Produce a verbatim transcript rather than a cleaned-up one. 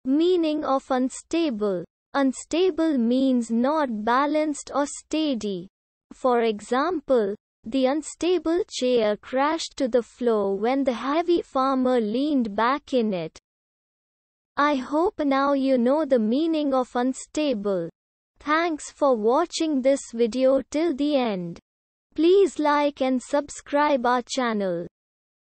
Meaning of unstable. Unstable means not balanced or steady. For example, the unstable chair crashed to the floor when the heavy farmer leaned back in it. I hope now you know the meaning of unstable. Thanks for watching this video till the end. Please like and subscribe our channel.